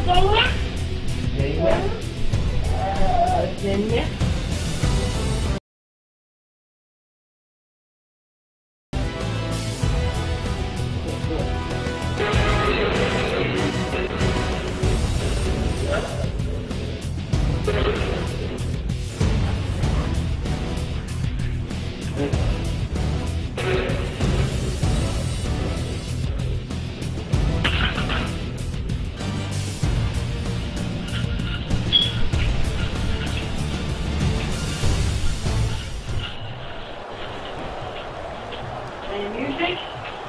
Music.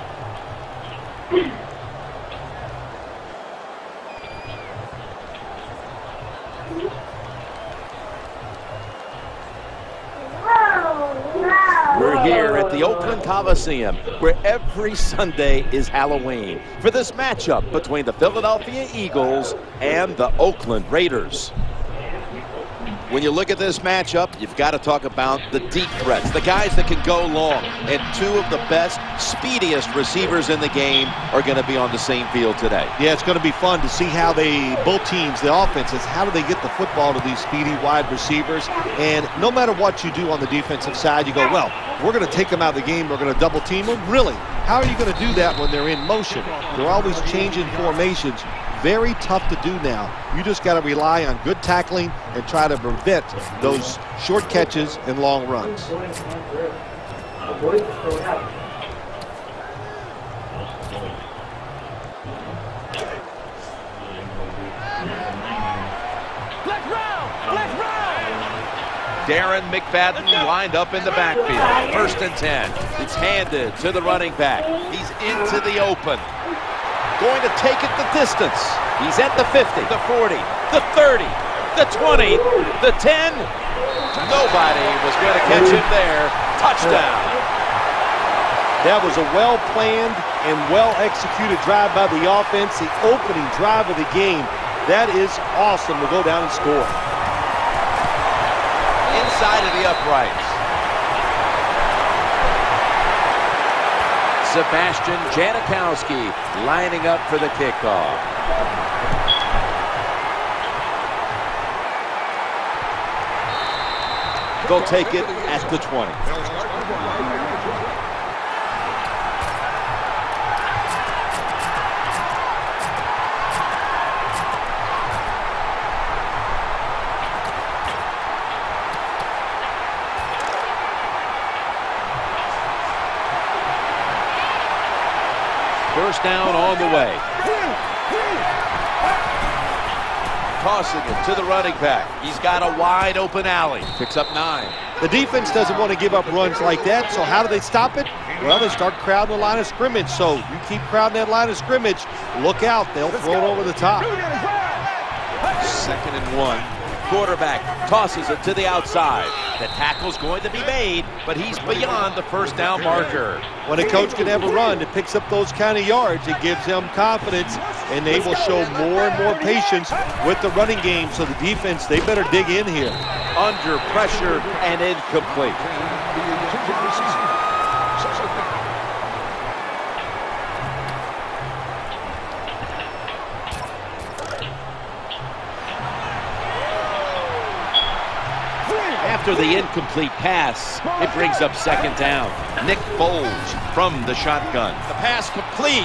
We're here at the Oakland Coliseum, where every Sunday is Halloween, for this matchup between the Philadelphia Eagles and the Oakland Raiders. When you look at this matchup, you've got to talk about the deep threats, the guys that can go long, and two of the best, speediest receivers in the game are going to be on the same field today. Yeah, it's going to be fun to see how both teams, the offenses, how do they get the football to these speedy wide receivers. And no matter what you do on the defensive side, you go, well, we're going to take them out of the game, we're going to double team them. Really, how are you going to do that when they're in motion? They're always changing formations. Very tough to do now. You just got to rely on good tackling and try to prevent those short catches and long runs. Darren McFadden lined up in the backfield. 1st and 10. It's handed to the running back. He's into the open. Going to take it the distance. He's at the 50, the 40, the 30, the 20, the 10. Nobody was going to catch him there. Touchdown. That was a well-planned and well-executed drive by the offense. The opening drive of the game. That is awesome to go down and score. Inside of the uprights. Sebastian Janikowski lining up for the kickoff. They'll take it at the 20. First down on the way. Tossing it to the running back. He's got a wide open alley. Picks up 9. The defense doesn't want to give up runs like that, so how do they stop it? Well, they start crowding the line of scrimmage. So you keep crowding that line of scrimmage, look out, they'll throw it over the top. 2nd and 1. Quarterback tosses it to the outside. The tackle's going to be made, but he's beyond the first down marker. When a coach can have a run that picks up those kind of yards, it gives them confidence, and they will show more and more patience with the running game. So the defense, they better dig in here. Under pressure and incomplete. After the incomplete pass, it brings up 2nd down. Nick Foles from the shotgun. The pass complete.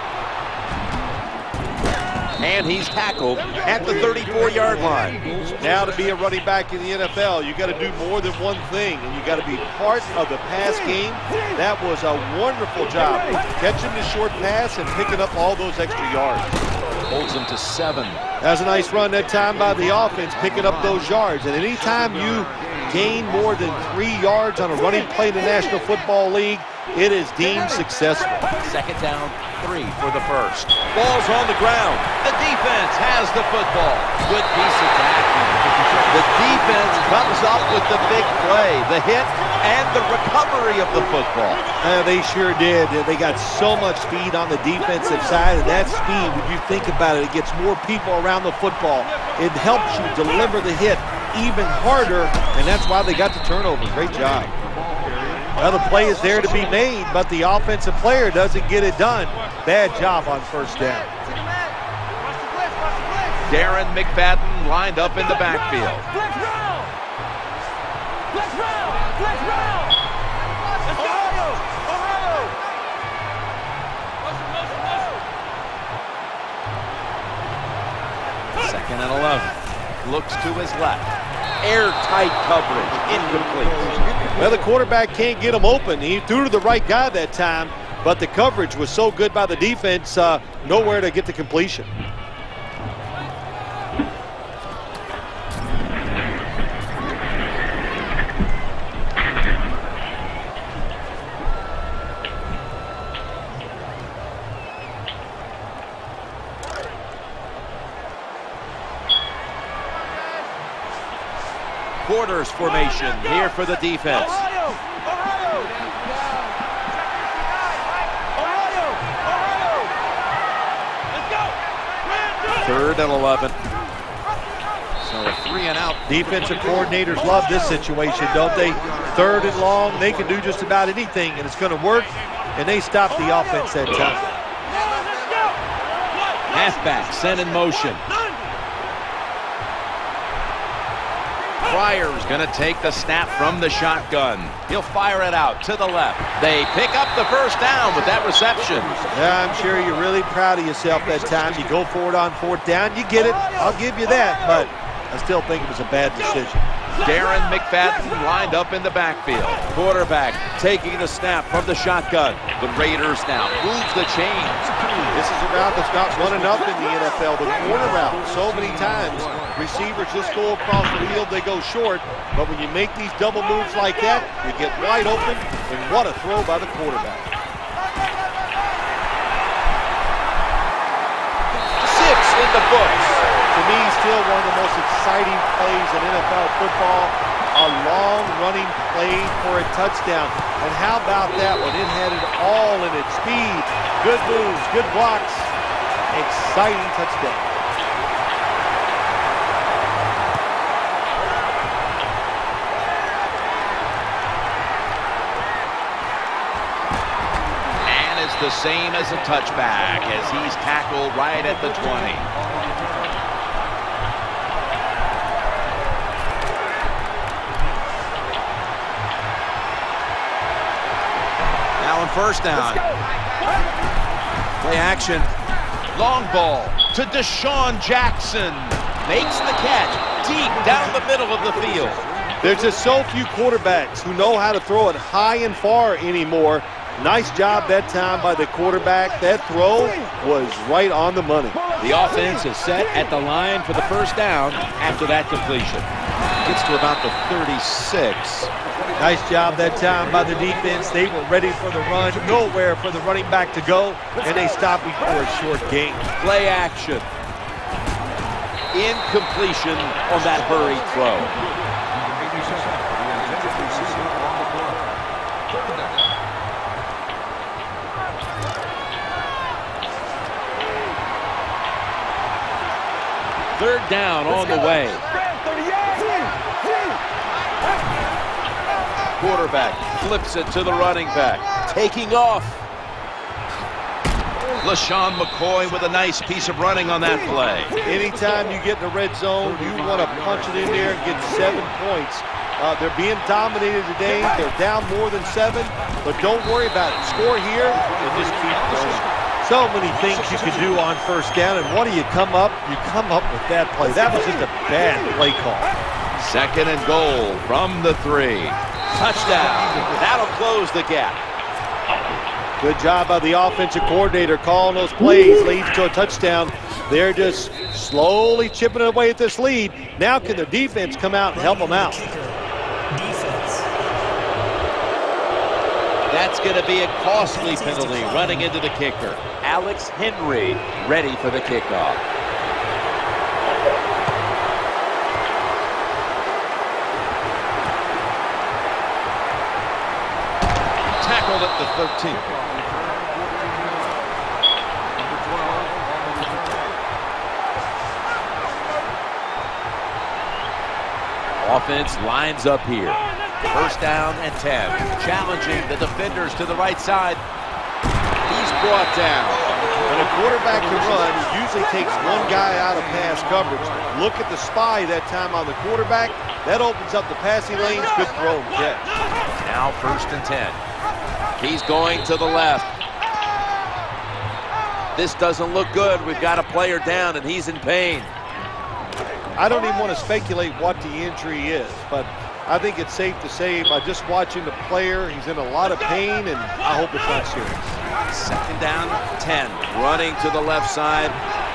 And he's tackled at the 34-yard line. Now to be a running back in the NFL, you got to do more than one thing, and you got to be part of the pass game. That was a wonderful job, catching the short pass and picking up all those extra yards. Holds him to 7. That was a nice run that time by the offense, picking up those yards. And anytime you gain more than 3 yards on a running play in the National Football League, it is deemed successful. 2nd down, 3 for the first. Ball's on the ground. The defense has the football. Good piece of tackling. The defense comes up with the big play, the hit, and the recovery of the football. They sure did. They got so much speed on the defensive side, and that speed, when you think about it, it gets more people around the football. It helps you deliver the hit even harder, and that's why they got the turnover. Great job. Well, the play is there to be made, but the offensive player doesn't get it done. Bad job on 1st down. Darren McFadden lined up in the backfield. Flex round! Flex round! Flex round! Let's go! Ohio! Second and 11. Looks to his left. Airtight coverage. Incomplete. Well, the quarterback can't get him open. He threw to the right guy that time, but the coverage was so good by the defense, nowhere to get the completion. Quarters formation here for the defense. Ohio! Ohio! Ohio! Ohio! Let's go! Third and 11. So a 3-and-out. Defensive coordinators love this situation, don't they? Third and long, they can do just about anything, and it's going to work, and they stop the offense that time. Halfback sent in motion. Pryor's going to take the snap from the shotgun. He'll fire it out to the left. They pick up the first down with that reception. Yeah, I'm sure you're really proud of yourself that time. You go for it on fourth down. You get it. I'll give you that, but I still think it was a bad decision. Darren McFadden lined up in the backfield. Quarterback taking the snap from the shotgun. The Raiders now moves the chains. This is a route that's not run enough in the NFL. The corner route, so many times, receivers just go across the field, they go short. But when you make these double moves like that, you get wide open, and what a throw by the quarterback. 6 in the books. To me, still one of the most exciting plays in NFL football. A long running play for a touchdown. And how about that one? It had it all in its speed. Good moves, good blocks. Exciting touchdown. And it's the same as a touchback as he's tackled right at the 20. First down. Play action. Long ball to Deshaun Jackson. Makes the catch deep down the middle of the field. There's just so few quarterbacks who know how to throw it high and far anymore. Nice job that time by the quarterback. That throw was right on the money. The offense is set at the line for the first down after that completion. Gets to about the 36. Nice job that time by the defense. They were ready for the run. Nowhere for the running back to go, and they stopped before a short gain. Play action. Incompletion on that hurried throw. Third down on the way. Quarterback flips it to the running back. Taking off. LaShawn McCoy with a nice piece of running on that play. Anytime you get in the red zone, you want to punch it in there and get 7 points. They're being dominated today. They're down more than 7, but don't worry about it. Score here and just keep going. So many things you can do on first down, and what do you come up? You come up with that play. That was just a bad play call. Second and goal from the 3. Touchdown. That'll close the gap. Good job by the offensive coordinator calling those plays. Leads to a touchdown. They're just slowly chipping away at this lead. Now can the defense come out and help them out? That's going to be a costly penalty running into the kicker. Alex Henry ready for the kickoff. Tackled at the 13. Offense lines up here. First down and 10. Challenging the defenders to the right side. He's brought down. When a quarterback can run, it usually takes one guy out of pass coverage. Look at the spy that time on the quarterback. That opens up the passing lanes. Good throw and catch. Now 1st and 10. He's going to the left. This doesn't look good. We've got a player down, and he's in pain. I don't even want to speculate what the injury is, but I think it's safe to say by just watching the player, he's in a lot of pain, and I hope it's not serious. 2nd down, 10. Running to the left side.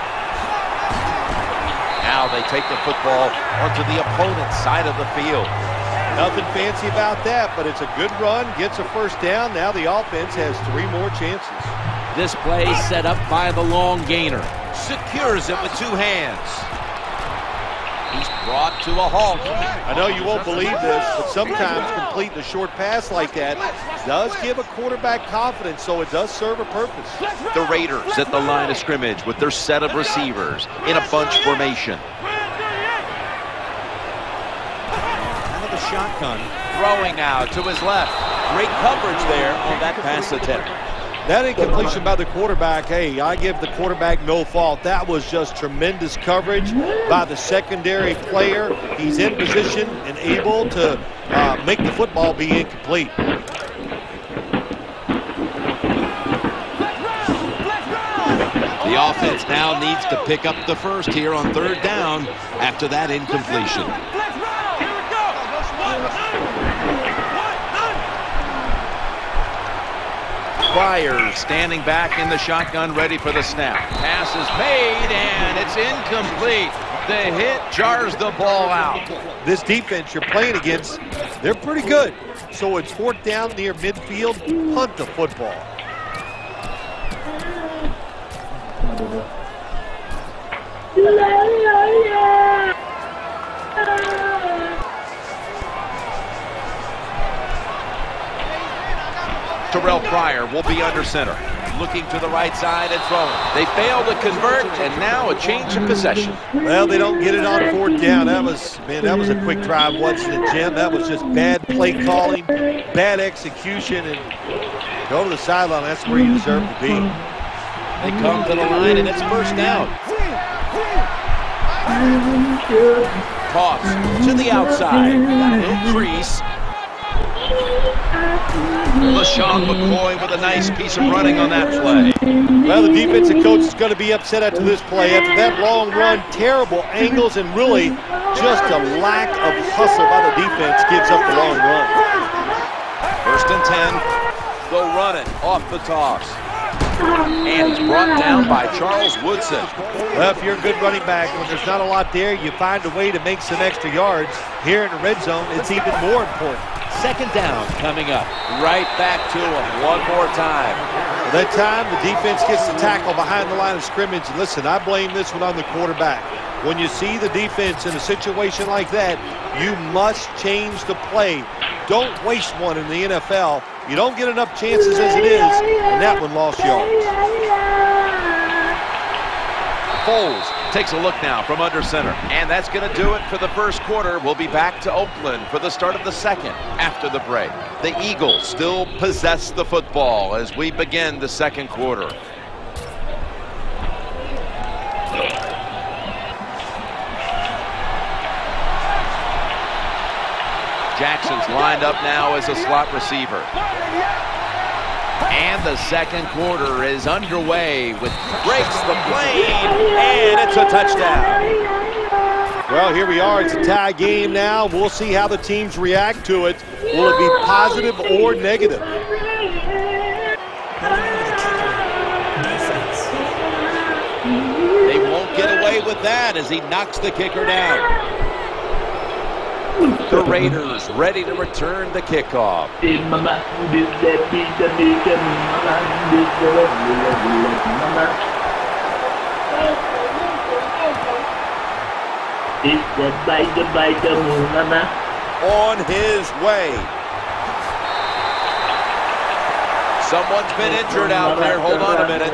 Now they take the football onto the opponent's side of the field. Nothing fancy about that, but it's a good run, gets a 1st down. Now the offense has 3 more chances. This play set up by the long gainer. Secures it with 2 hands. He's brought to a halt. I know you won't believe this, but sometimes completing a short pass like that does give a quarterback confidence, so it does serve a purpose. The Raiders at the line of scrimmage with their set of receivers in a bunch formation. Out of the shotgun. Throwing now to his left. Great coverage there on that pass attempt. That incompletion by the quarterback, hey, I give the quarterback no fault. That was just tremendous coverage by the secondary player. He's in position and able to make the football be incomplete. The offense now needs to pick up the 1st here on 3rd down after that incompletion. Pryor standing back in the shotgun, ready for the snap. Pass is made, and it's incomplete. The hit jars the ball out. This defense you're playing against, they're pretty good. So it's 4th down near midfield, punt the football. Terrell Pryor will be under center. Looking to the right side and throwing. They fail to convert, and now a change of possession. Well, they don't get it on 4th down. That was a quick drive, wasn't it, Jim? That was just bad play calling, bad execution, and go to the sideline. That's where you deserve to be. They come to the line, and it's 1st down. Toss to the outside. No crease. LaShawn McCoy with a nice piece of running on that play. Well, the defensive coach is going to be upset after this play. After that long run, terrible angles, and really just a lack of hustle by the defense gives up the long run. 1st and 10. They'll run it off the toss. And he's brought down by Charles Woodson. Well, if you're a good running back, when there's not a lot there, you find a way to make some extra yards. Here in the red zone, it's even more important. 2nd down coming up. Right back to him one more time. Well, that time, the defense gets the tackle behind the line of scrimmage. And listen, I blame this one on the quarterback. When you see the defense in a situation like that, you must change the play. Don't waste one in the NFL. You don't get enough chances as it is, and that one lost yards. Foles takes a look now from under center, and that's going to do it for the 1st quarter. We'll be back to Oakland for the start of the 2nd after the break. The Eagles still possess the football as we begin the 2nd quarter. Jackson's lined up now as a slot receiver. And the 2nd quarter is underway with breaks the plane, and it's a touchdown. Well, here we are. It's a tie game now. We'll see how the teams react to it. Will it be positive or negative? They won't get away with that as he knocks the kicker down. The Raiders ready to return the kickoff. On his way. Someone's been injured out there. Hold on a minute.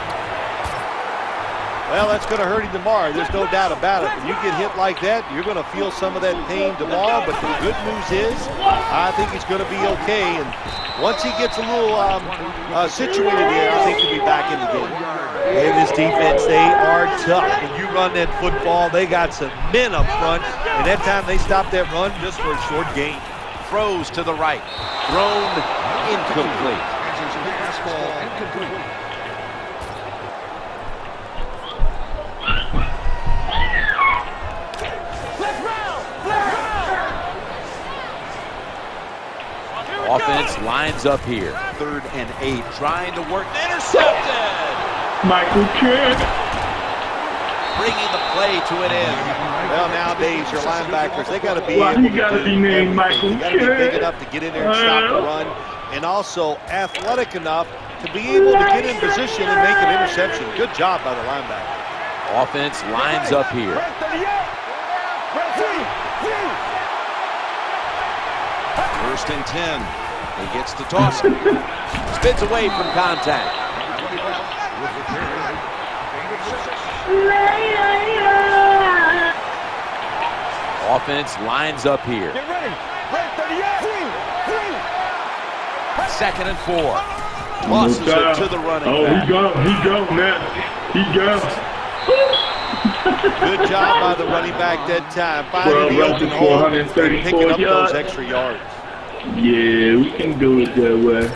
Well, that's going to hurt him tomorrow. There's no doubt about it. When you get hit like that, you're going to feel some of that pain tomorrow. But the good news is, I think he's going to be okay. And once he gets a little situated here, I think he'll be back in the game. Hey, this defense, they are tough. When you run that football, they got some men up front, and that time they stopped that run just for a short gain. Throws to the right. Thrown incomplete. Offense lines up here. 3rd and 8. Trying to work. Intercepted. Michael Kidd. Bringing the play to an end. Well, nowadays, your linebackers, they got to be Well, able he to gotta do be named everything. Michael You got to be big Kidd. enough to get in there and stop the run, and also athletic enough to be able to get in position and make an interception. Good job by the linebacker. Offense lines up here. First and 10. He gets to toss it. Spins away from contact. Offense lines up here. Get ready. Red 38. 2nd and 4. Tosses it to the running back. He go, man. He go. Good job by the running back that time, finding the open hole and picking up those extra yards. Yeah, we can do it that way.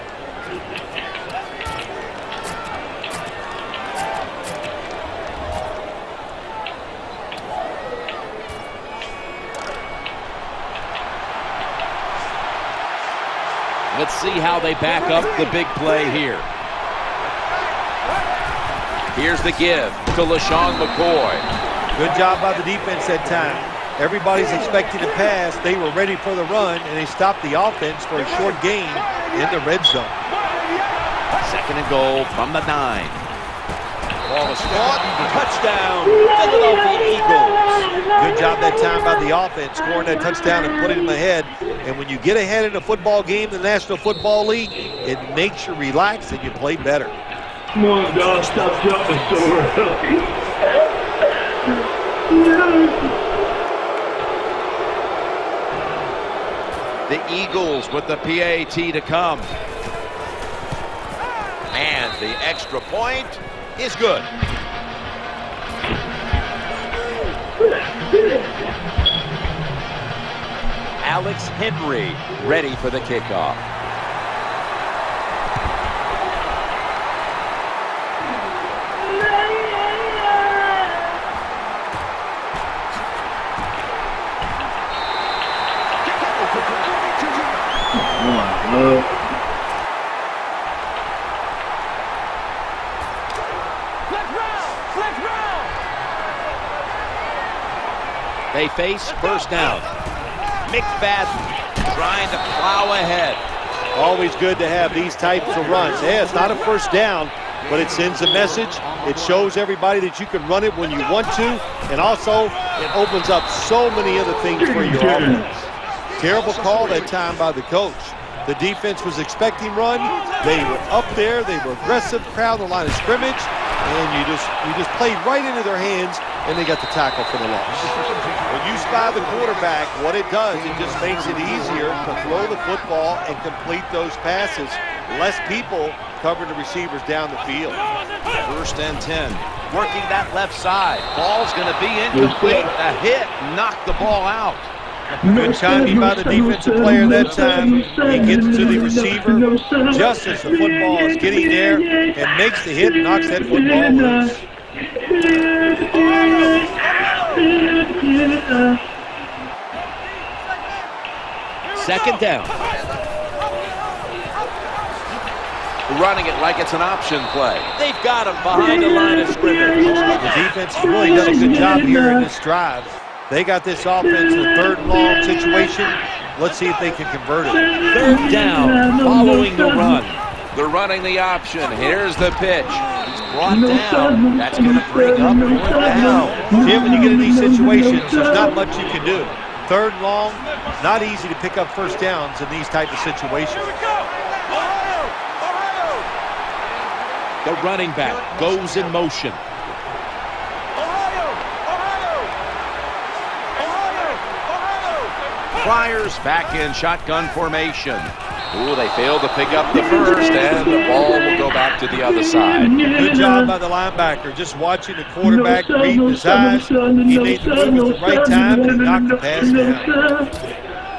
Let's see how they back up the big play here. Here's the give to LaShawn McCoy. Good job by the defense that time. Everybody's expecting to pass. They were ready for the run, and they stopped the offense for a short gain in the red zone. 2nd and goal from the 9. Ball is caught. Touchdown, Philadelphia Eagles. Good job that time by the offense, scoring that touchdown and putting them ahead. And when you get ahead in a football game in the National Football League, it makes you relax and you play better. Come on, dog, stop jumping so early. The Eagles with the PAT to come. And the extra point is good. Alex Henry ready for the kickoff. They face first down. McFadden trying to plow ahead. Always good to have these types of runs. Yeah, it's not a first down, but it sends a message. It shows everybody that you can run it when you want to, and also it opens up so many other things for your offense. Terrible call that time by the coach. The defense was expecting run. They were up there. They were aggressive, crowd the line of scrimmage, and you just played right into their hands, and they got the tackle for the loss. When you spy the quarterback, what it does, it just makes it easier to throw the football and complete those passes. Less people cover the receivers down the field. 1st and 10. Working that left side. Ball's going to be incomplete. A hit knocked the ball out. Good timing by the defensive player that time. He gets to the receiver just as the football is getting there and makes the hit and knocks that football loose. 2nd down. Running it like it's an option play. They've got him behind the line of scrimmage. The defense has really done a good job here in this drive. They got this offense in a 3rd and long situation. Let's see if they can convert it. 3rd down, following the run. They're running the option. Here's the pitch. He's brought down. That's going to bring up 4th down. Jim, when you get in these situations, there's not much you can do. 3rd and long, not easy to pick up first downs in these type of situations. The running back goes in motion. Flyers back in shotgun formation. Ooh, they failed to pick up the first, and the ball will go back to the other side. Good job by the linebacker, just watching the quarterback, reading his eyes. He made the move at the right time to knock the pass down.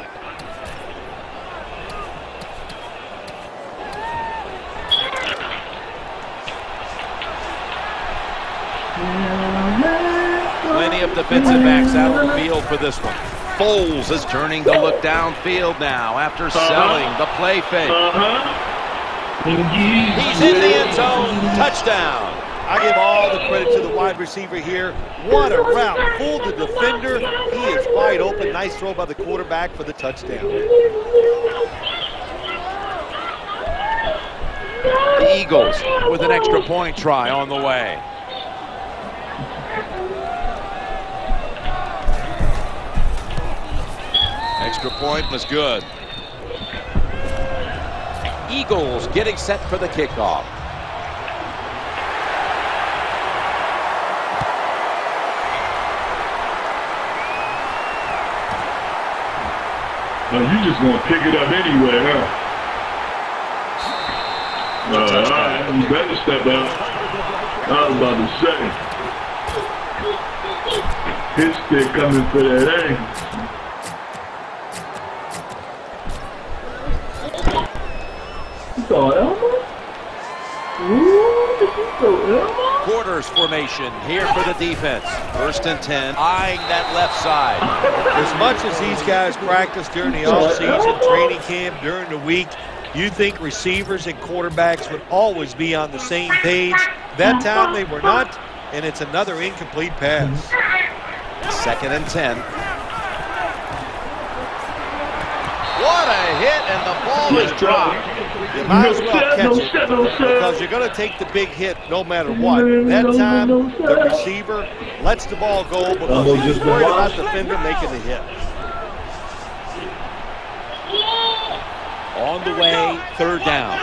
Plenty of defensive backs out on the field for this one. Foles is turning to look downfield now after selling the play fake. He's in the end zone. Touchdown. I give all the credit to the wide receiver here. What a route. Fooled the defender. He is wide open. Nice throw by the quarterback for the touchdown. The Eagles with an extra point try on the way. Extra point was good. Eagles getting set for the kickoff. Oh, you just gonna pick it up anyway, huh? All right, you better step out. I was about to say. His stick coming for that angle. Quarters formation here for the defense. 1st and 10, eyeing that left side. As much as these guys practice during the offseason, training camp, during the week, you think receivers and quarterbacks would always be on the same page. That time they were not, and it's another incomplete pass. 2nd and 10. What a hit, and the ball is dropped. You might as well catch it because you're going to take the big hit no matter what. That time, the receiver lets the ball go because he's worried about the defender making the hit. On the way, 3rd down.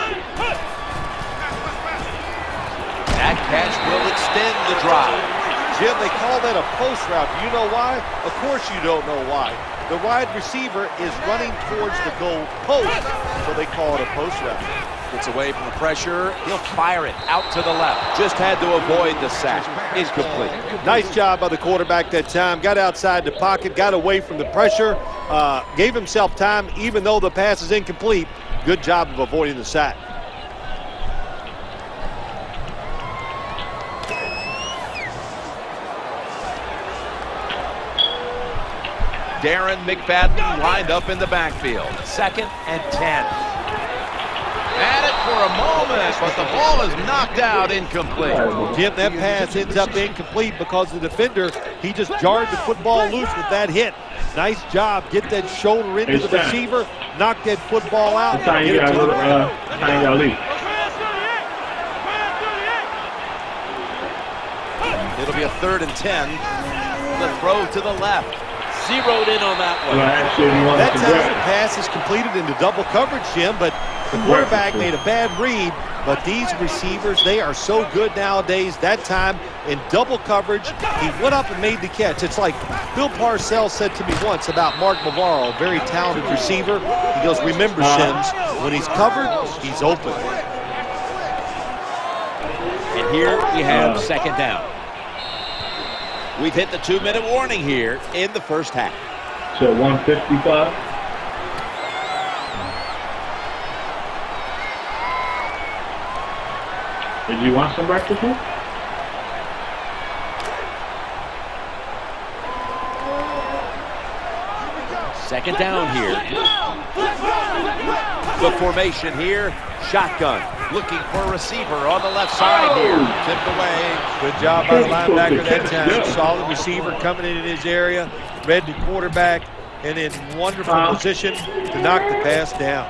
That catch will extend the drive. Jim, they call that a post route. You know why? Of course you don't know why. The wide receiver is running towards the goal post, so they call it a post route. Gets away from the pressure. He'll fire it out to the left. Just had to avoid the sack. Incomplete. Nice job by the quarterback that time. Got outside the pocket, got away from the pressure, gave himself time, even though the pass is incomplete. Good job of avoiding the sack. Darren McFadden lined up in the backfield. 2nd and 10. At it for a moment, but the ball is knocked out incomplete. Jim, that pass ends up incomplete because the defender, he just jarred the football loose with that hit. Nice job. Get that shoulder into the receiver, knock that football out, and get it to the ground. It'll be a 3rd and 10. The throw to the left. Zeroed in on that one. That time the pass is completed into double coverage, Jim, but the quarterback made a bad read. But these receivers, they are so good nowadays. That time in double coverage, he went up and made the catch. It's like Bill Parcells said to me once about Mark Bavaro, a very talented receiver. He goes, remember, Sims, when he's covered, he's open. And here we have 2nd down. We've hit the 2-minute warning here in the first half. So 155. Did you want some breakfast here? Second down here. The formation here. Shotgun. Looking for a receiver on the left side here. Tipped away. Good job by the linebacker that time. Saw the receiver coming in his area. Read the quarterback. And in wonderful position to knock the pass down.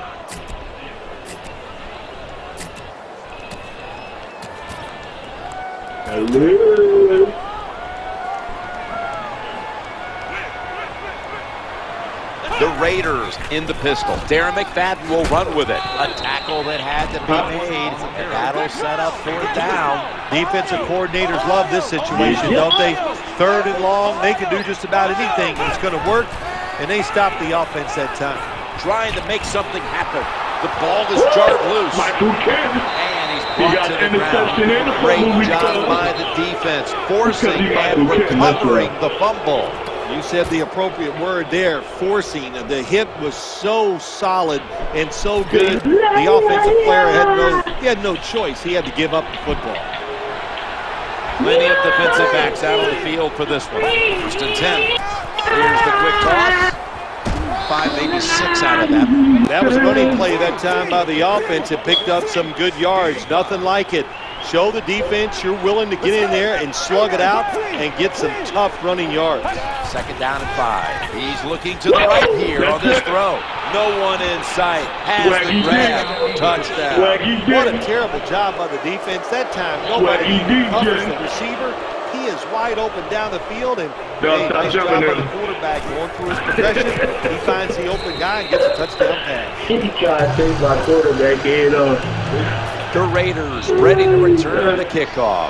The Raiders in the pistol. Darren McFadden will run with it. A tackle that had to be made. And that'll set up 4th down. Defensive coordinators love this situation, don't they? 3rd and long, they can do just about anything. It's going to work, and they stop the offense that time. Trying to make something happen. The ball is jarred loose. Michael Kennedy. And he's He brought got to the the ground. interception and the Great fumble job recovery. by the defense, forcing Because he and Michael Kennedy, that's recovering right. the fumble. You said the appropriate word there, forcing. The hit was so solid and so good. The offensive player had no choice. He had to give up the football. Plenty of defensive backs out on the field for this one. First and 10. Here's the quick toss. 5, maybe 6 out of that. That was a running play that time by the offense. It picked up some good yards. Nothing like it. Show the defense you're willing to get in there and slug it out and get some tough running yards. Second down and 5. He's looking to the right here on this throw. No one in sight. Has the grab. Touchdown. What a terrible job by the defense. That time, nobody covers the receiver. He is wide open down the field, and nice job by the quarterback going through his progression. He finds the open guy and gets a touchdown pass. He tried to take my quarterback head off. The Raiders ready to return the kickoff.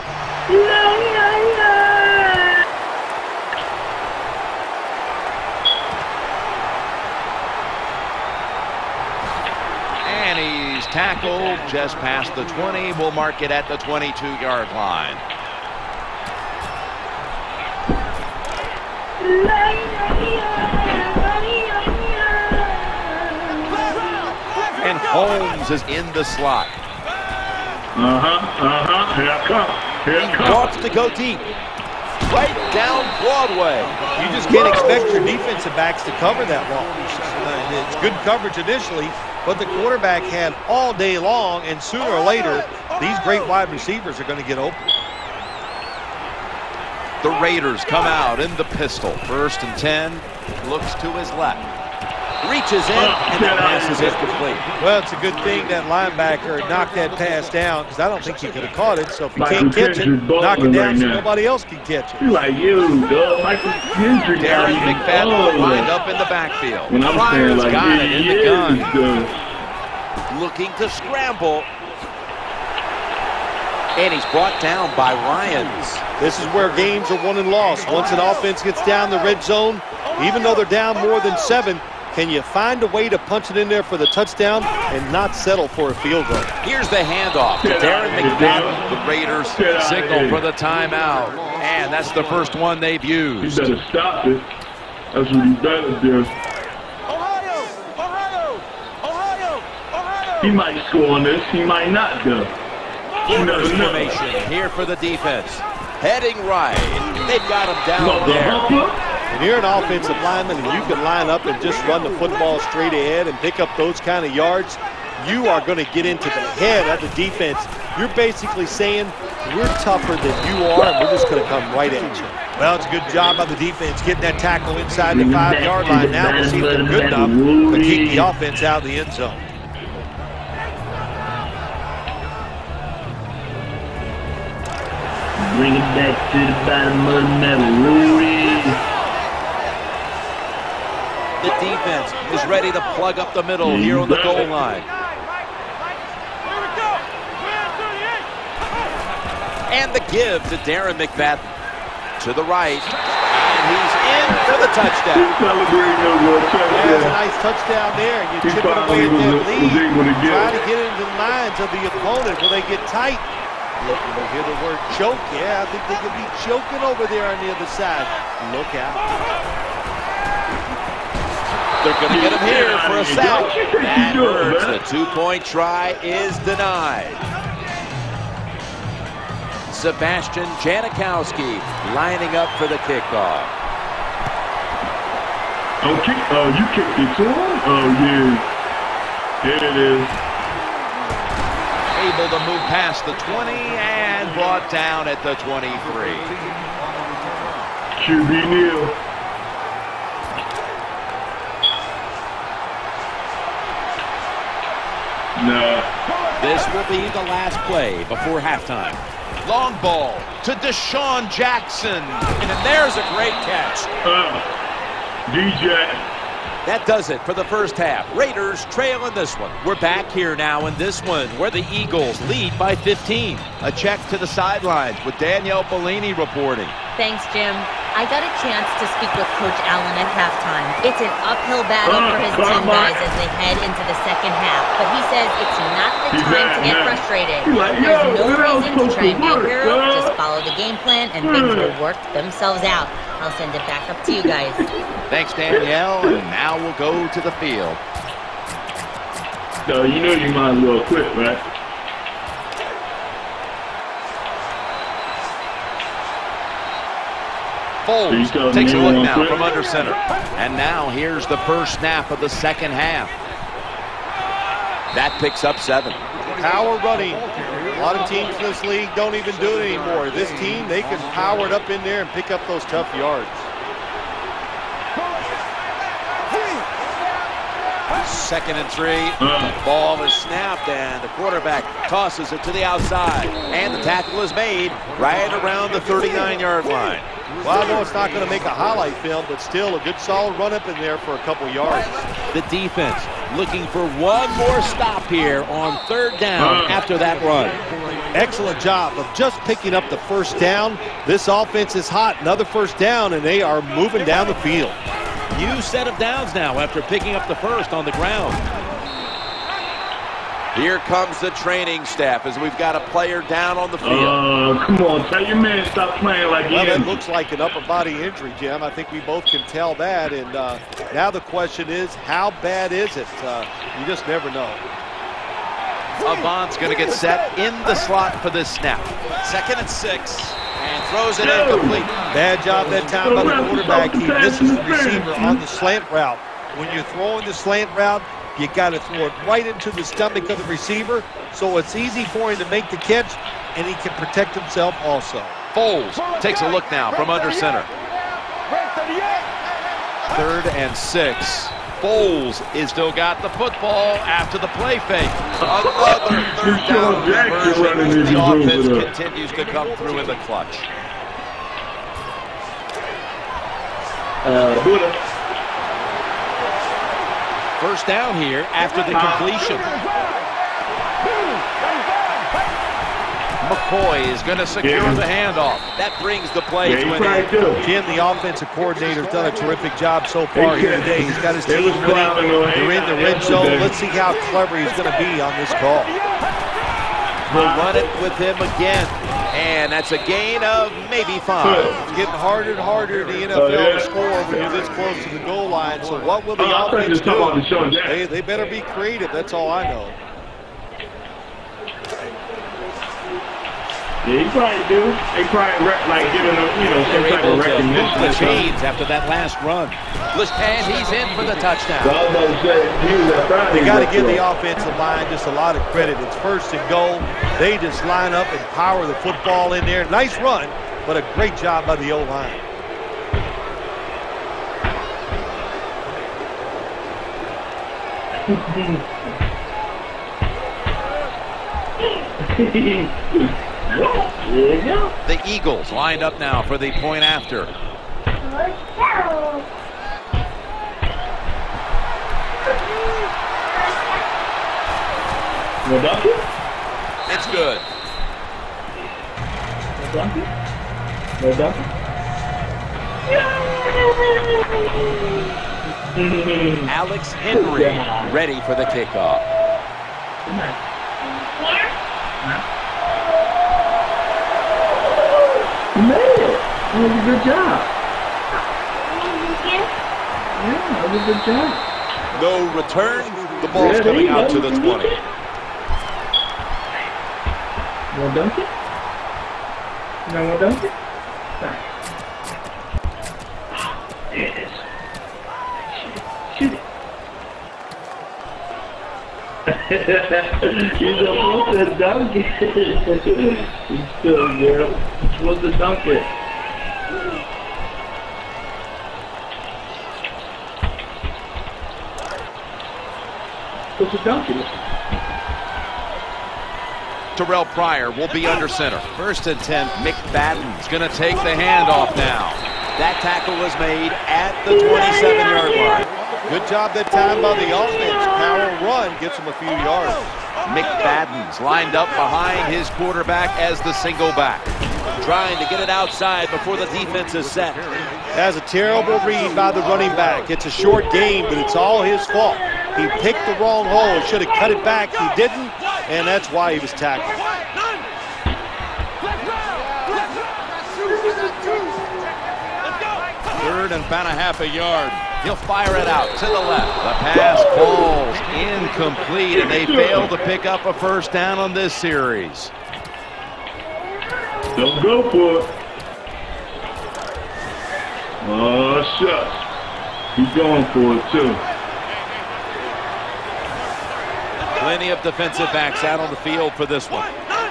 And he's tackled just past the 20. We'll mark it at the 22-yard line. And Holmes is in the slot. Here I come. Here I come. Wants to go deep. Right down Broadway. You just can't expect your defensive backs to cover that long. It's good coverage initially, but the quarterback had all day long, and sooner or later, these great wide receivers are going to get open. The Raiders come out in the pistol. First and 10. Looks to his left. Reaches in, and the pass is incomplete. Well, it's a good thing that linebacker knocked that pass down, because I don't think he could have caught it. So if you can't catch it, knock it down so nobody else can catch it. Like you, dog. Michael Kendrick. Darren McFadden lined up in the backfield. When I'm Pryor's saying like got it in the gun. dog. Looking to scramble. And he's brought down by Ryans. This is where games are won and lost. Once an offense gets down the red zone, even though they're down more than 7, can you find a way to punch it in there for the touchdown and not settle for a field goal? Here's the handoff to Darren McFadden. The Raiders signal for the timeout. And that's the first one they've He used. better stop it. That's what he better do. Ohio! Ohio! Ohio! Ohio! He might score on this. He might not, though. You never know. Formation here for the defense. Heading right. They've got him down The there. humper. When you're an offensive lineman and you can line up and just run the football straight ahead and pick up those kind of yards, you are going to get into the head of the defense. You're basically saying, we're tougher than you are, and we're just going to come right at you. Well, it's a good job by the defense getting that tackle inside the 5-yard line. Now we'll see if they're good enough to keep the offense out of the end zone. Bring it back to the bottom of the metal, Rudy. The defense is ready to plug up the middle here on the goal line. And the give to Darren McFadden. To the right. And he's in for the touchdown. Celebrating over a That's a touchdown. nice touchdown there, and you He chip it away finally at was that able to lead. get Try it. to get into the minds of the opponent. Will they get tight? Look, you hear the word choke. Yeah, I think they could be choking over there on the other side. Look out. They're going to get him here for a sack. That hurts. The 2-point try is denied. Sebastian Janikowski lining up for the kickoff. You kicked it to him? Oh, yeah. There it is. Able to move past the 20 and brought down at the 23. QB Neal. Nah. This will be the last play before halftime. Long ball to Deshaun Jackson. And there's a great catch. DJ. That does it for the first half. Raiders trail in this one. We're back here now in this one where the Eagles lead by 15. A check to the sidelines with Danielle Bellini reporting. Thanks, Jim. I got a chance to speak with Coach Allen at halftime. It's an uphill battle for his team guys as they head into the second half. But he says it's not the time to get frustrated. There's no reason to try and be a hero. Just follow the game plan and things will work themselves out. I'll send it back up to you guys. Thanks, Danielle. And now we'll go to the field. So you know you might as well quit, right? Foles takes a look now from under center. And now here's the first snap of the second half. That picks up 7. Power running. A lot of teams in this league don't even do it anymore. This team, they can power it up in there and pick up those tough yards. Second and 3. The ball is snapped, and the quarterback tosses it to the outside. And the tackle is made right around the 39-yard line. Well, I know it's not going to make a highlight film, but still a good solid run up in there for a couple yards. The defense looking for one more stop here on third down after that run. Excellent job of just picking up the first down. This offense is hot. Another first down, and they are moving down the field. New set of downs now after picking up the first on the ground. Here comes the training staff as we've got a player down on the field. Come on, tell your man stop playing like Well, him. it looks like an upper body injury, Jim. I think we both can tell that. And now the question is, how bad is it? You just never know. Avant's going to get set in the slot for this snap. 2nd and 6. And throws it incomplete. Bad job that time by the quarterback. He misses the receiver on the slant route. When you're throwing the slant route, you got to throw it right into the stomach of the receiver, so it's easy for him to make the catch, and he can protect himself also. Foles takes a look now from under center. 3rd and 6. Foles is still got the football after the play fake. Another third down conversion. The offense continues to come through in the clutch. First down here after the completion. McCoy is going to secure the handoff. That brings the play to an end. Jim, the offensive coordinator's done a terrific job so far here today. He's got his team winning. They're in the red zone. Let's see how clever he's going to be on this call. We'll run it with him again. And that's a gain of maybe 5. It's getting harder and harder in the NFL to score when you're this close to the goal line. So what will the offense do? They better be creative. That's all I know. Yeah, he probably do. They probably like giving him, some type of recognition. The chains after that last run. And he's in for the touchdown. You got to give the offensive line just a lot of credit. It's 1st and goal. They just line up and power the football in there. Nice run, but a great job by the O-line. The Eagles lined up now for the point after. It's good. Alex Henry ready for the kickoff. You made it. That was a good job. Yeah, that was a good job. No return. The ball's coming out to the 20. You want to dunk it? You don't want to dunk it? There it is. Shoot it. You're supposed to dunk it. You still, girl. You're supposed to dunk it. Supposed to dunk it. Terrell Pryor will be under center. 1st and 10. McFadden's going to take the handoff now. That tackle was made at the 27-yard line. Good job that time by the offense. Power run gets him a few yards. McFadden's lined up behind his quarterback as the single back. Trying to get it outside before the defense is set. That's a terrible read by the running back. It's a short game, but it's all his fault. He picked the wrong hole. He should have cut it back. He didn't, and that's why he was tackled. Third and about a half a yard. He'll fire it out to the left. The pass falls incomplete, and they fail to pick up a first down on this series. Don't go for it. Oh, shucks. He's going for it, too. Plenty of defensive backs out on the field for this one.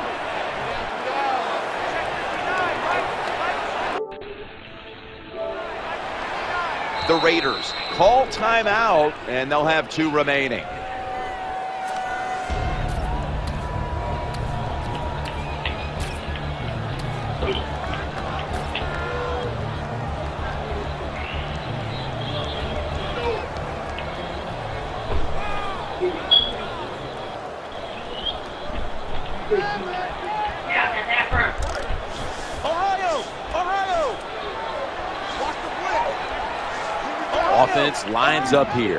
The Raiders call timeout, and they'll have 2 remaining. Offense lines up here.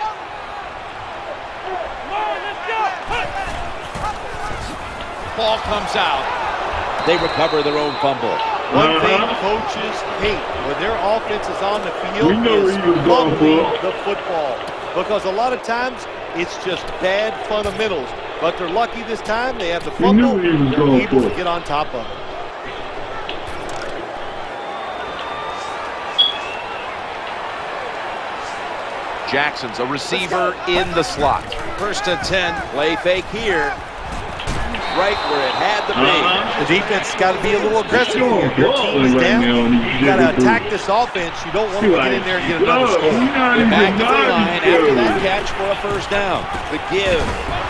Ball comes out. They recover their own fumble. One thing coaches hate when their offense is on the field is fumbling the football. Because a lot of times it's just bad fundamentals. But they're lucky this time. They have the fumble. They're able to get on top of it. Jackson's a receiver in the slot. First and 10. Play fake here. Right where it had to be. The defense has got to be a little aggressive here. Your team is down. You got to attack this offense. You don't want to get in there and get another score. They're back to the line after that catch for a first down. The give.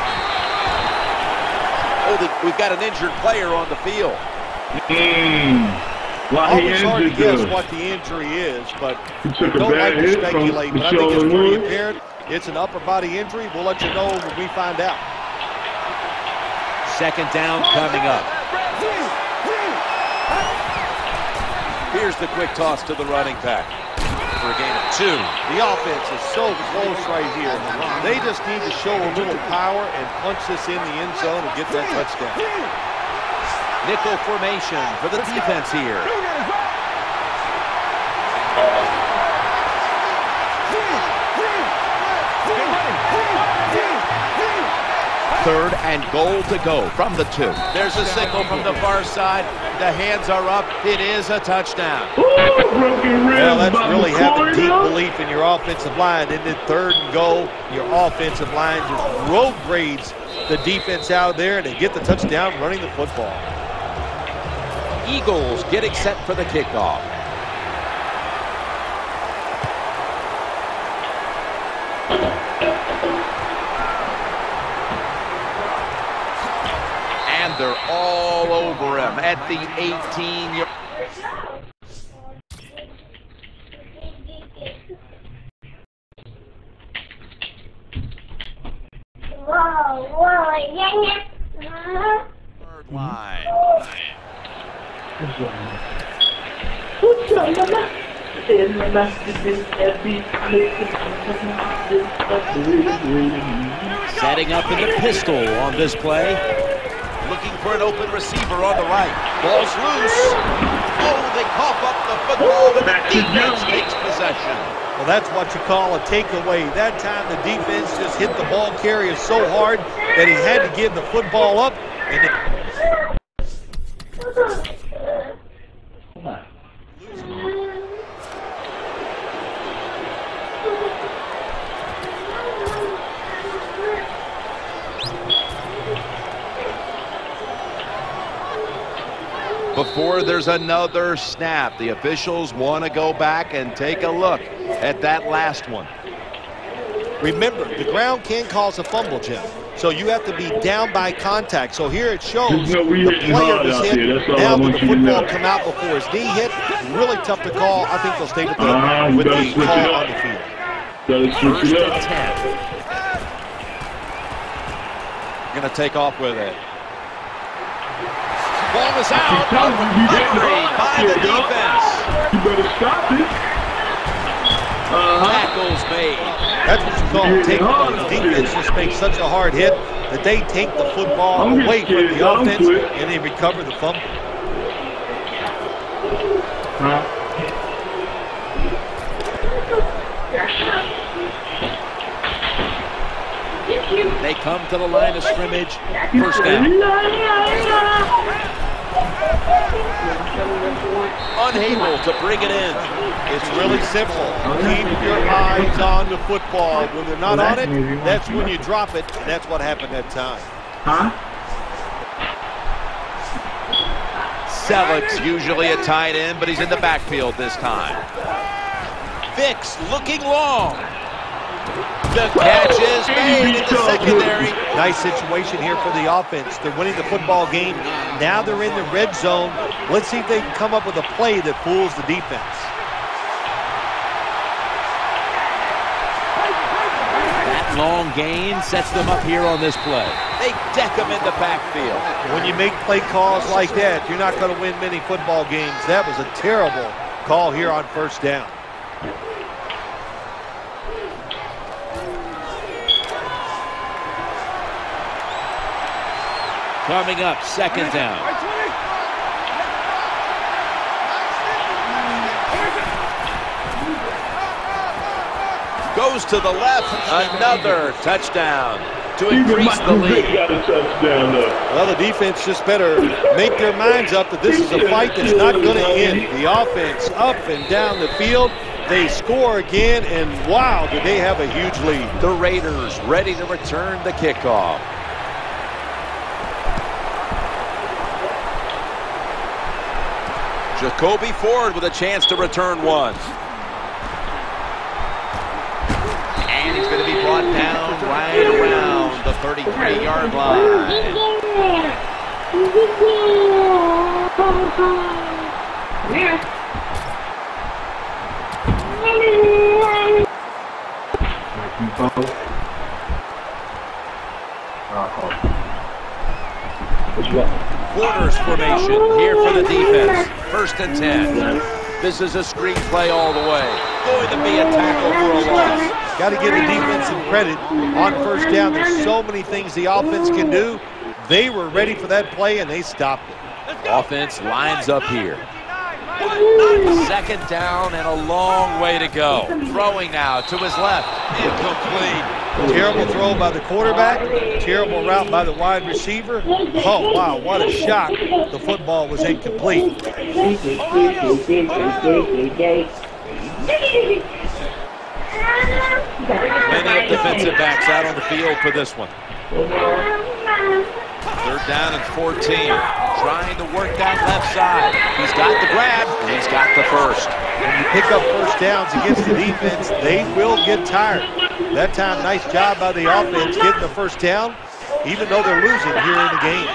Oh, we've got an injured player on the field. Always hard to guess what the injury is, but don't like to speculate. But I think it's pretty apparent. It's an upper body injury. We'll let you know when we find out. Second down coming up. Here's the quick toss to the running back for a gain of 2. The offense is so close right here. They just need to show a little power and punch this in the end zone and get that touchdown. Nickel formation for the defense here. Third and goal to go from the 2. There's a signal from the far side. The hands are up. It is a touchdown. Well, that's really having deep belief in your offensive line. And then third and goal, your offensive line just road grades the defense out there, and they get the touchdown running the football. Eagles getting set for the kickoff. And they're all over him at the 18-yard. Third line. Setting up in the pistol on this play. Looking for an open receiver on the right. Ball's loose. Oh, they cough up the football, but the defense takes possession. Well, that's what you call a takeaway. That time the defense just hit the ball carrier so hard that he had to give the football up. And before there's another snap, the officials want to go back and take a look at that last one. Remember, the ground can cause a fumble, Jeff. So you have to be down by contact. So here it shows the player was hit. Now did the football come out before his knee hit? Really tough to call. I think they'll stay with the call on the field. First and 10. Going to take off with it. Ball is out. Recovery by the defense. You better stop it. Tackles made. That's what you call takeover. The defense just makes such a hard hit that they take the football away from the offense and they recover the fumble. They come to the line of scrimmage. First down. Unable to bring it in. It's really simple. Keep your eyes on the football. When they're not on it, that's when you drop it, and that's what happened that time. Selleck's usually a tight end, but he's in the backfield this time. Vicks looking long. The catch is made in the secondary. Nice situation here for the offense. They're winning the football game. Now they're in the red zone. Let's see if they can come up with a play that fools the defense. That long gain sets them up here on this play. They deck him in the backfield. When you make play calls like that, you're not going to win many football games. That was a terrible call here on first down. Coming up, second down. Goes to the left, another touchdown to increase the lead. Well, the defense just better make their minds up that this is a fight that's not going to end. The offense up and down the field. They score again, and wow, do they have a huge lead. The Raiders ready to return the kickoff. Jacoby Ford with a chance to return one. And he's going to be brought down right around the 33-yard line. Quarters formation here for the defense. First and 10. This is a screen play all the way. Going to be a tackle for a loss. Got to give the defense some credit on first down. There's so many things the offense can do. They were ready for that play, and they stopped it. Offense lines up here. Second down and a long way to go. Throwing now to his left. Incomplete. Terrible throw by the quarterback. Terrible route by the wide receiver. Oh, wow, what a shock. The football was incomplete. Many of defensive backs out on the field for this one. Third down and 14. Trying to work that left side. He's got the grab. He's got the first. When you pick up first downs against the defense, they will get tired. That time, nice job by the offense getting the first down, even though they're losing here in the game.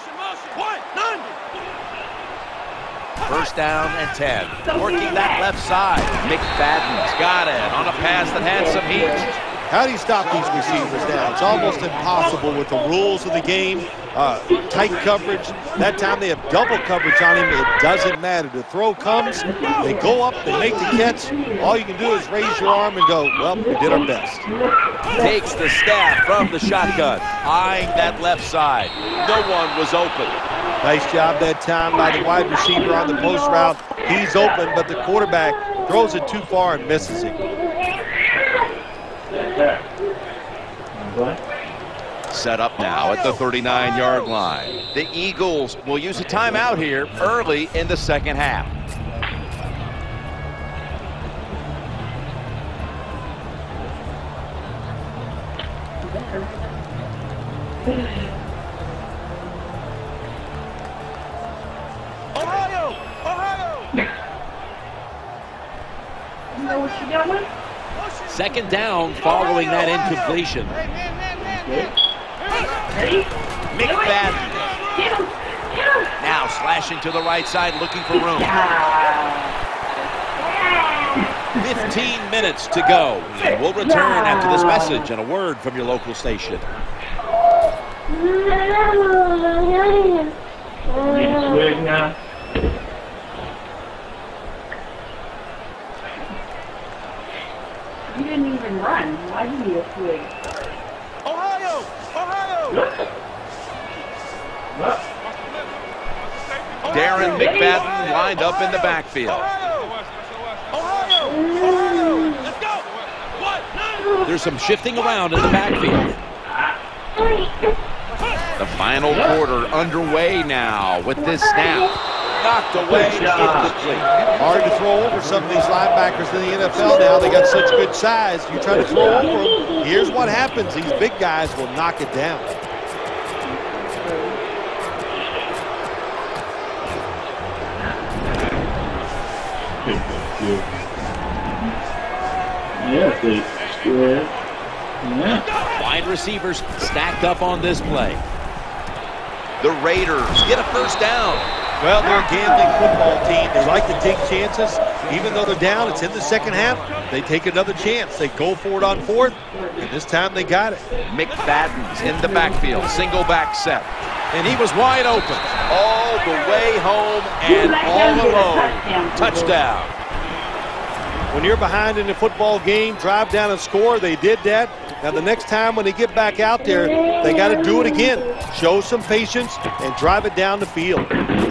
First down and 10. Working that left side. McFadden's got it on a pass that had some heat. How do you stop these receivers now? It's almost impossible with the rules of the game. Tight coverage. That time they have double coverage on him. It doesn't matter. The throw comes. They go up. They make the catch. All you can do is raise your arm and go, well, we did our best. Takes the snap from the shotgun. Eyeing that left side. No one was open. Nice job that time by the wide receiver on the post route. He's open, but the quarterback throws it too far and misses it. Set up now at the 39-yard line. The Eagles will use a timeout here early in the second half. Ohio! Ohio! You know what you doing? Second down following that incompletion. McFadden. Now slashing to the right side, looking for room. 15 minutes to go. We'll return after this message and a word from your local station. Yes, swig now. You didn't even run. Why do you need a swig? Ohio! Ohio! Darren McFadden lined up in the backfield. Ohio! Let's go! What? There's some shifting around in the backfield. The final quarter underway now with this snap. Knocked away, incomplete. Hard to throw over some of these linebackers in the NFL now. They got such good size. You try to throw over them, here's what happens. These big guys will knock it down. Yeah, good. Yeah. Wide receivers stacked up on this play. The Raiders get a first down. Well, they're a gambling football team. They like to take chances. Even though they're down, it's in the second half. They take another chance. They go for it on fourth, and this time they got it. McFadden's in the backfield, single back set. And he was wide open all the way home and all alone. Touchdown. When you're behind in a football game, drive down and score. They did that. Now, the next time when they get back out there, they got to do it again. Show some patience and drive it down the field.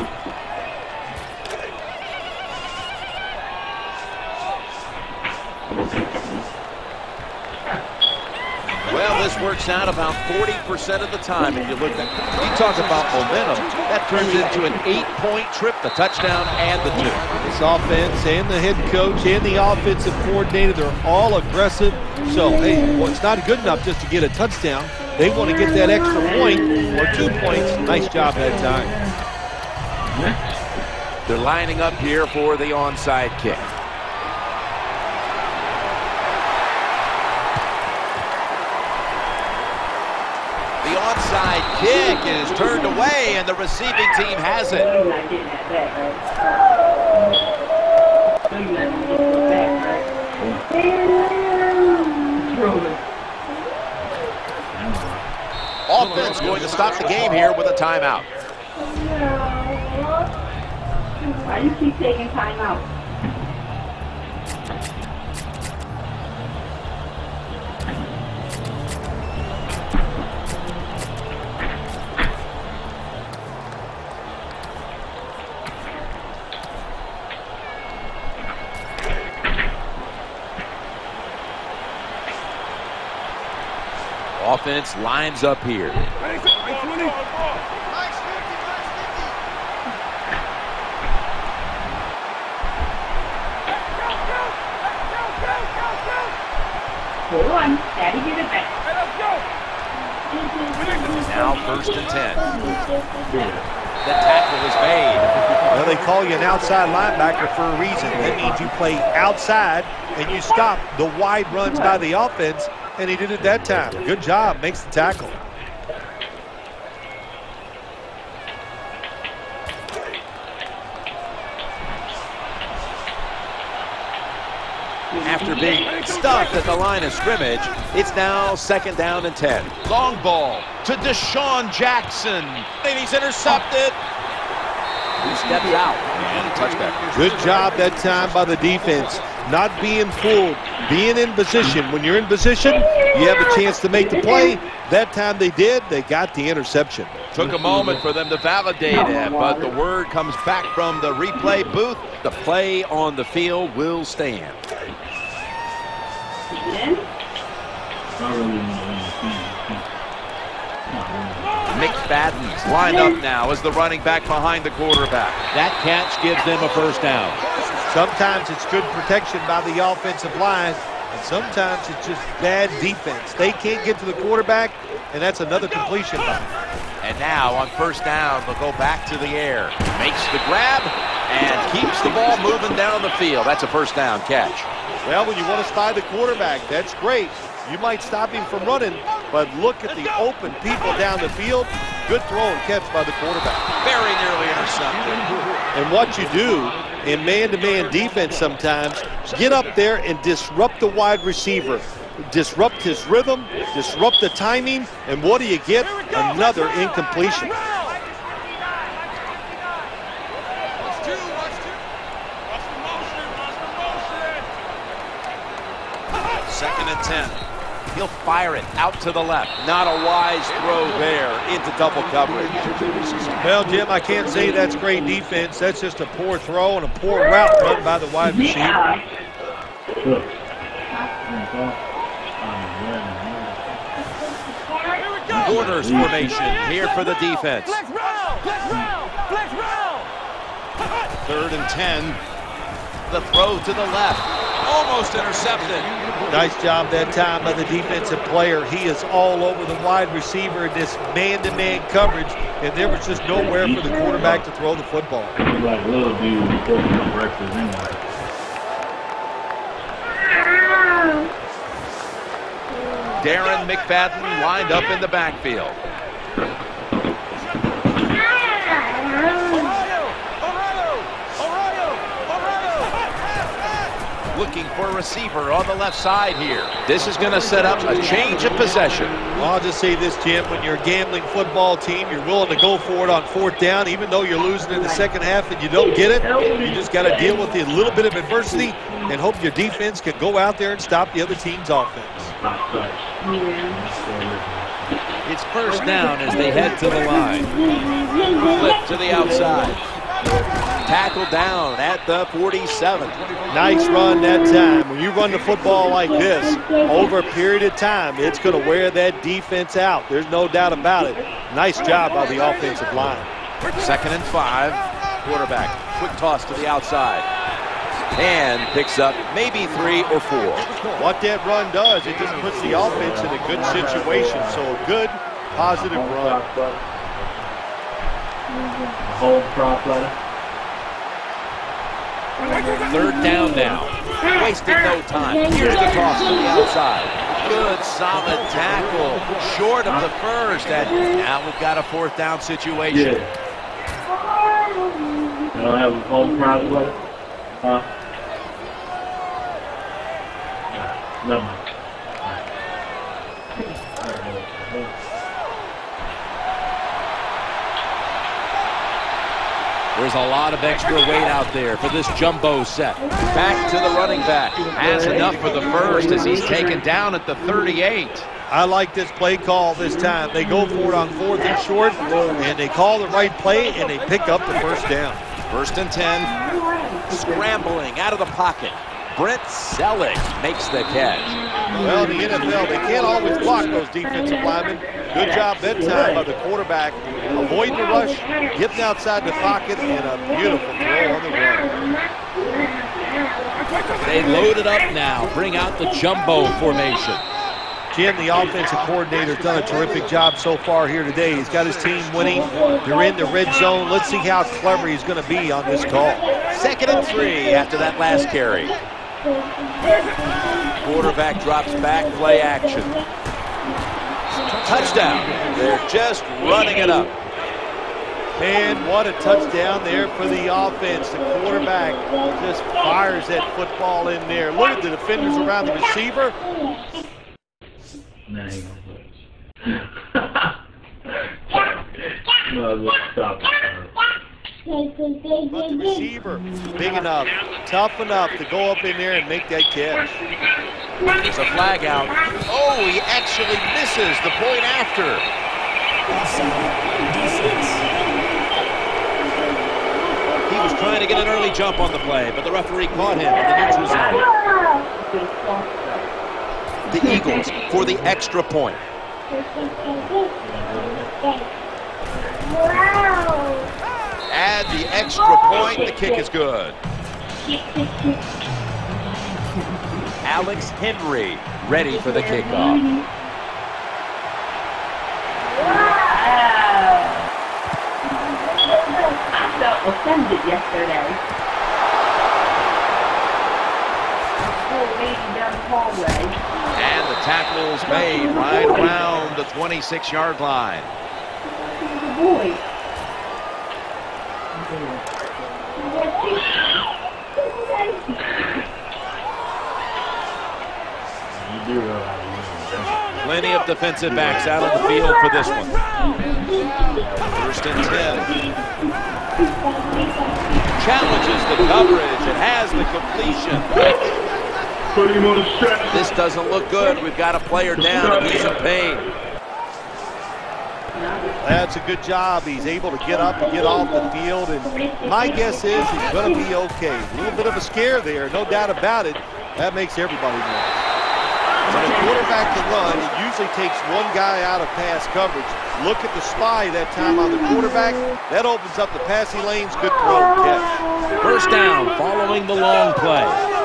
Well, this works out about 40% of the time. If you look at, you talk about momentum, that turns into an 8-point trip, the touchdown and the 2. This offense and the head coach and the offensive coordinator, they're all aggressive. So, hey, well, it's not good enough just to get a touchdown. They want to get that extra point or 2 points. Nice job that time. They're lining up here for the onside kick. The onside kick is turned away, and the receiving team has it. Offense going to stop the game here with a timeout. Why do you keep taking time out? Offense lines up here. Hold on, Daddy, get it back. Now 1st and 10. The tackle is made. Well, they call you an outside linebacker for a reason. That means you play outside and you stop the wide runs by the offense, and he did it that time. Good job, makes the tackle. After being stuffed at the line of scrimmage, it's now 2nd down and 10. Long ball to Deshaun Jackson, and he's intercepted. He steps out and a touchback. Good job that time by the defense. Not being fooled, being in position. When you're in position, you have a chance to make the play. That time they did. They got the interception. Took a moment for them to validate it, but the word comes back from the replay booth. The play on the field will stand. McFadden's lined up now as the running back behind the quarterback. That catch gives them a first down. Sometimes it's good protection by the offensive line, and sometimes it's just bad defense. They can't get to the quarterback, and that's another completion by them. And now on 1st down, they'll go back to the air. Makes the grab and keeps the ball moving down the field. That's a 1st down catch. Well, when you want to spy the quarterback, that's great. You might stop him from running, but look at the open people down the field. Good throw and catch by the quarterback. Very nearly intercepted. And what you do in man-to-man defense sometimes, get up there and disrupt the wide receiver. Disrupt his rhythm, disrupt the timing, and what do you get? Another incompletion. 2nd and 10. He'll fire it out to the left. Not a wise throw there into double coverage. Well, Jim, I can't say that's great defense. That's just a poor throw and a poor route run by the wide receiver. Quarters formation here for the defense. Flex round! Flex round! Flex round! 3rd and 10. The throw to the left. Almost intercepted. Nice job that time by the defensive player. He is all over the wide receiver in this man-to-man coverage, and there was just nowhere for the quarterback to throw the football. Like little dude supposed to come breakfast anyway. Darren McFadden lined up in the backfield. Looking for a receiver on the left side here. This is going to set up a change of possession. Well, I'll just say this, Jim. When you're a gambling football team, you're willing to go for it on 4th down, even though you're losing in the 2nd half and you don't get it. You just got to deal with a little bit of adversity and hope your defense can go out there and stop the other team's offense. It's 1st down as they head to the line. Flip to the outside. Tackle down at the 47. Nice run that time. When you run the football like this, over a period of time, it's going to wear that defense out. There's no doubt about it. Nice job by the offensive line. 2nd and 5. Quarterback, quick toss to the outside. And picks up maybe 3 or 4. What that run does, it just puts the offense in a good situation. So a good, positive run. Whole prop letter. 3rd down now. Wasting no time. Here's the toss to the outside. Good, solid tackle. Short of the first. And now we've got a 4th down situation. Yeah. You don't have a home prop letter? Huh? No. There's a lot of extra weight out there for this jumbo set. Back to the running back. Has enough for the first as he's taken down at the 38. I like this play call this time. They go for it on 4th and short, and they call the right play, and they pick up the 1st down. 1st and 10. Scrambling out of the pocket. Brent Selleck makes the catch. Well, the NFL, they can't always block those defensive linemen. Good job that time by the quarterback. Avoiding the rush, getting outside the pocket, and a beautiful throw on the run. They load it up now. Bring out the jumbo formation. Jim, the offensive coordinator, has done a terrific job so far here today. He's got his team winning. They're in the red zone. Let's see how clever he's going to be on this call. 2nd and 3 after that last carry. Quarterback drops back, play action. Touchdown. They're just running it up. Man, what a touchdown there for the offense. The quarterback just fires that football in there. Look at the defenders around the receiver. Nah, he gonna no, let's stop. But the receiver, big enough, tough enough to go up in there and make that catch. There's a flag out. Oh, he actually misses the point after. He was trying to get an early jump on the play, but the referee caught him in the neutral zone. The Eagles for the extra point. Add the extra point. The kick is good. Alex Henry ready for the kickoff. I felt offended yesterday. Old lady down the hallway. And the tackle's made right around the 26-yard line. Good boy. Plenty of defensive backs out on the field for this one. 1st and 10. Challenges the coverage. It has the completion. Put him on the stretcher. This doesn't look good. We've got a player down and he's in pain. That's a good job. He's able to get up and get off the field, and my guess is he's going to be okay. A little bit of a scare there, no doubt about it. That makes everybody nervous. When a quarterback can run, it usually takes one guy out of pass coverage. Look at the spy that time on the quarterback. That opens up the passing lanes. Good throw and catch. First down following the long play.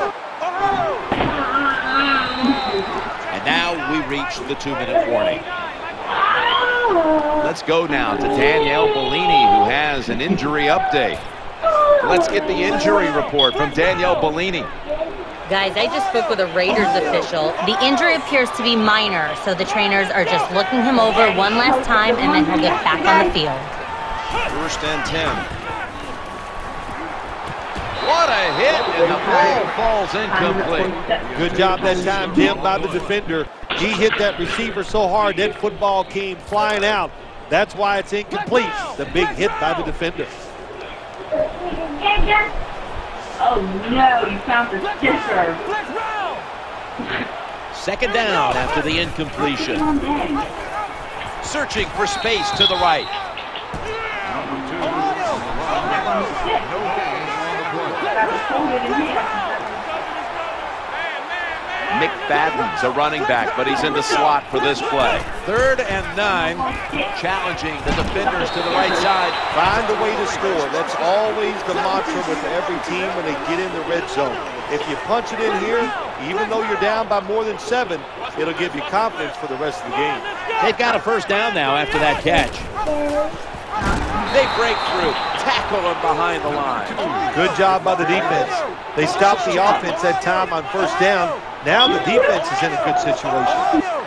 And now we reach the 2-minute warning. Let's go now to Danielle Bellini, who has an injury update. Let's get the injury report from Danielle Bellini. Guys, I just spoke with a Raiders official. The injury appears to be minor, so the trainers are just looking him over one last time, and then he'll get back on the field. First and 10. What a hit, and the ball falls incomplete. Good job that time, Tim, by the defender. He hit that receiver so hard that football came flying out. That's why it's incomplete. The big hit by the defender. Oh no, you found the sticker. Second down after the incompletion. Searching for space to the right. McFadden's a running back, but he's in the slot for this play. 3rd and 9, challenging the defenders to the right side. Find a way to score. That's always the mantra with every team when they get in the red zone. If you punch it in here, even though you're down by more than 7, it'll give you confidence for the rest of the game. They've got a first down now after that catch. They break through, tackle him behind the line. Good job by the defense. They stopped the offense that time on first down. Now the defense is in a good situation.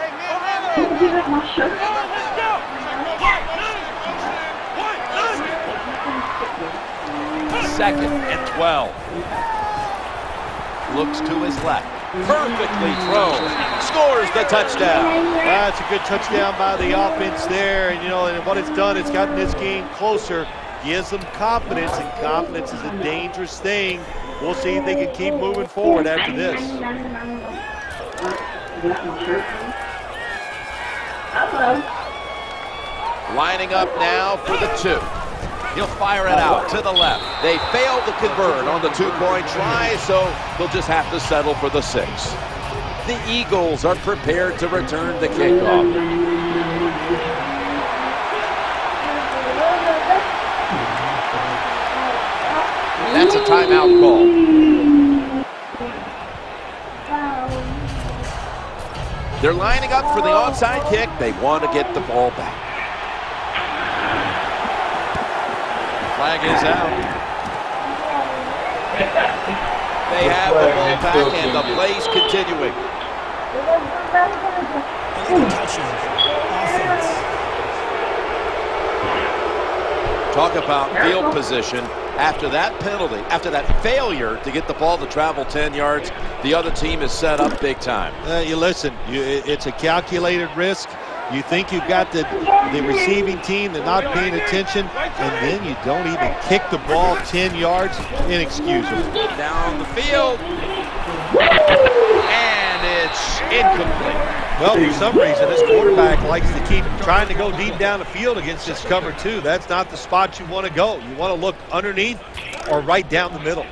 Second and 12. Looks to his left. Perfectly thrown. Scores the touchdown. That's a good touchdown by the offense there. And, you know, and what it's done, it's gotten this game closer. Gives them confidence, and confidence is a dangerous thing. We'll see if they can keep moving forward after this. Lining up now for the 2. He'll fire it out to the left. They failed to convert on the 2-point try, so they'll just have to settle for the 6. The Eagles are prepared to return the kickoff. That's a timeout call. They're lining up for the onside kick. They want to get the ball back. Flag is out. They have the ball back and the play's continuing. Talk about field position. After that penalty, after that failure to get the ball to travel 10 yards, the other team is set up big time. You listen, it's a calculated risk. You think you've got the receiving team, they're not paying attention, and then you don't even kick the ball 10 yards. Inexcusable. Down the field, and it's incomplete. Well, for some reason, this quarterback likes to keep trying to go deep down the field against this cover 2. That's not the spot you want to go. You want to look underneath or right down the middle.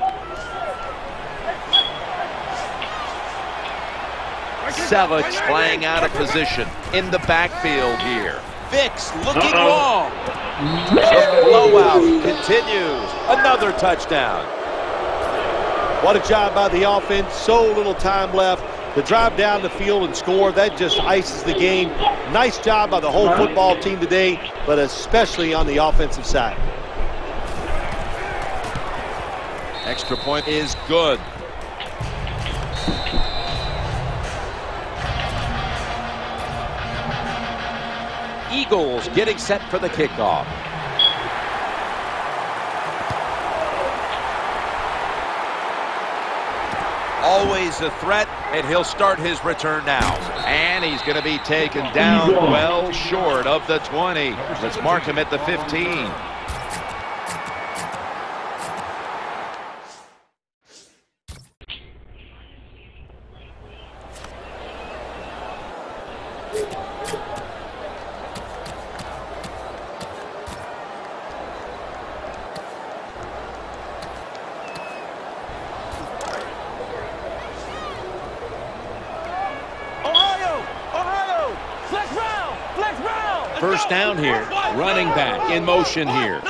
Selleck's playing out of position in the backfield here. Vicks looking long. The blowout continues. Another touchdown. What a job by the offense. So little time left. To drive down the field and score, that just ices the game. Nice job by the whole football team today, but especially on the offensive side. Extra point is good. Eagles getting set for the kickoff. Always a threat, and he'll start his return now. And he's going to be taken down well short of the 20. Let's mark him at the 15. First down here, running back in motion here.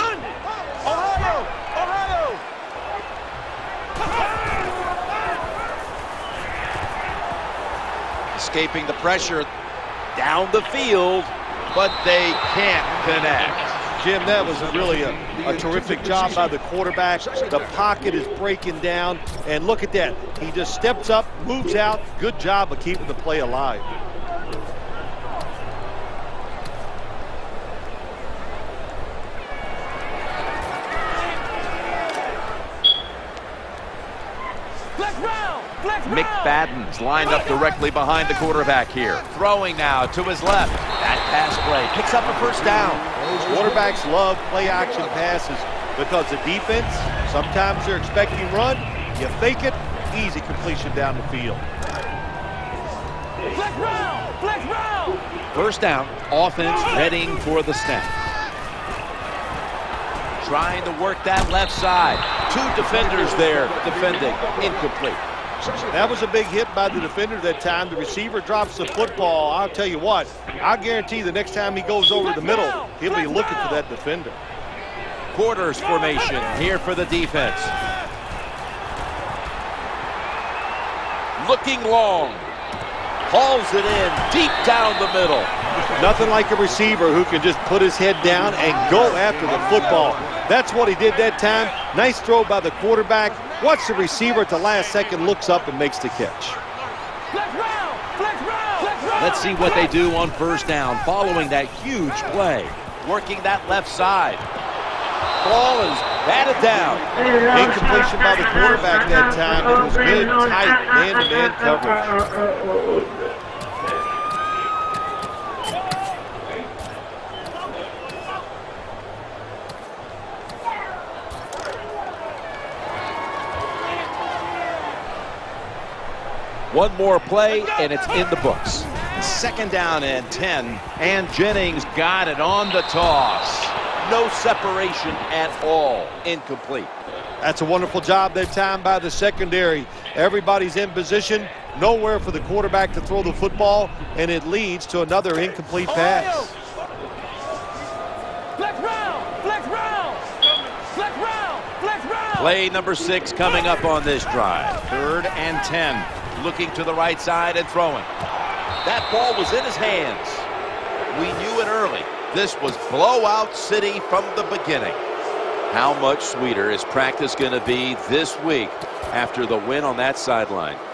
Escaping the pressure down the field, but they can't connect. Jim, that was really a terrific job by the quarterback. The pocket is breaking down, and look at that. He just steps up, moves out. Good job of keeping the play alive. McFadden's lined up directly behind the quarterback here. Throwing now to his left. That pass play picks up a first down. Those quarterbacks love play-action passes because the defense, sometimes they're expecting run. You fake it, easy completion down the field. Flex round. First down, offense readying for the snap. Trying to work that left side. Two defenders there defending. Incomplete. That was a big hit by the defender that time. The receiver drops the football. I'll tell you what, I guarantee the next time he goes over the middle, he'll be looking for that defender. Quarters formation here for the defense. Looking long. Hauls it in deep down the middle. Nothing like a receiver who can just put his head down and go after the football. That's what he did that time. Nice throw by the quarterback. Watch the receiver at the last second, looks up and makes the catch. Let's see what they do on first down following that huge play. Working that left side. Ball is batted down. Incompletion by the quarterback that time. It was good, tight, man-to-man coverage. One more play, and it's in the books. Second down and 10, and Jennings got it on the toss. No separation at all. Incomplete. That's a wonderful job that time by the secondary. Everybody's in position, nowhere for the quarterback to throw the football, and it leads to another incomplete pass. Play number 6 coming up on this drive. 3rd and 10. Looking to the right side and throwing. That ball was in his hands. We knew it early. This was blowout city from the beginning. How much sweeter is practice going to be this week after the win on that sideline?